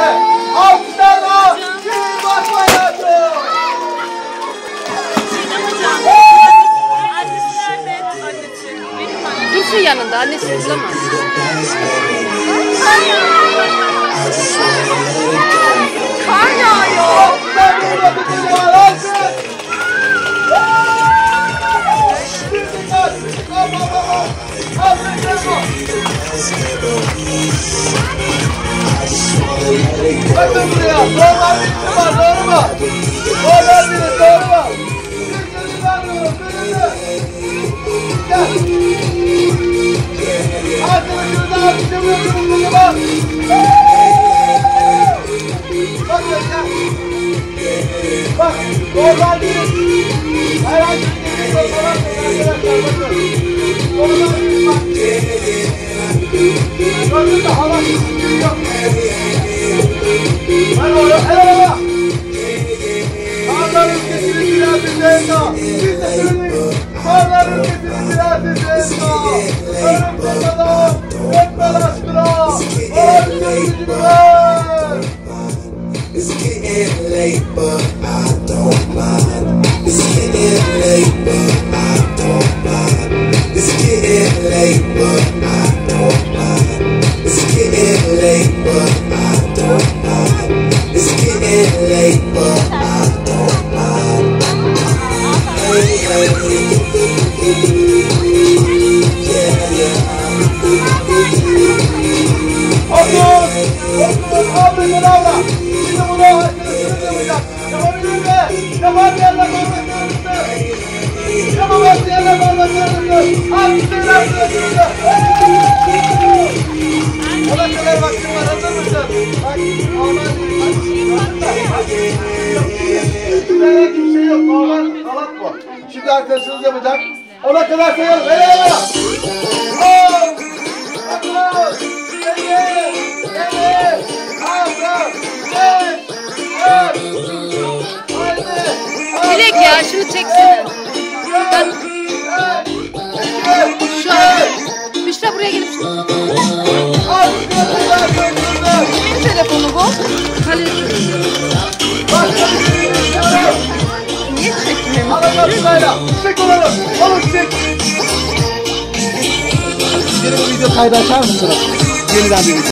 Alkışlarla bir bakmaya çok. Annesi nerede? Annesi. Benim annem. Dursun yanında, annesi bulamaz. Kar yağıyor. Alkışlar bir bakın var. Alkış. Bakın buraya. Normal birisi var. Doğru mu? Normal birisi. Doğru mu? Birini vermiyorum. Birini. Gel. Arkadaşınızı alkışlamıyorsunuz o zaman. Bakın gel. Bak. Normal birisi. Herhangi bir şey yok. Arkadaşlar bakın. Normal birisi bak. Gördün mü? Hava yok. Ben orada el araba. Karlar ülkesinin prensi Siz de söyleyin. Karlar ülkesinin prensi Ölüm kadar etmez aşkına. Ağacın gücünü ver. It's getting late, but I don't mind. It's getting late, but I don't mind. It's getting late, but I don't mind. It's getting late, but I don't mind. It's getting late, but I don't mind. Hey, hey, yeah, yeah. Abi bravo. Şimdi bunu arkadaşınız yapacak. Yapabilir mi? Yapabilenler parmaklarınızı. Yapamayanlar parmaklarınızı. Alkışlayın arkadaşınızı. Ona kadar vaktim var. Hazır mısın? Bak. Normal değil. Herhangi bir şey yok. Normal halat bu. Şimdi arkadaşınız yapacak. Ona kadar sayalım. Hele hele. 10, 9, 8, Dilek ya, şunu çeksene. Ben... Şu an... Büşra buraya gelip... Kimin telefonu bu? Halil. Niye çekmiyorum? Çek olalım. Alın çek. Yeni bir video kaydı açar mısınız? Yeniden bir video.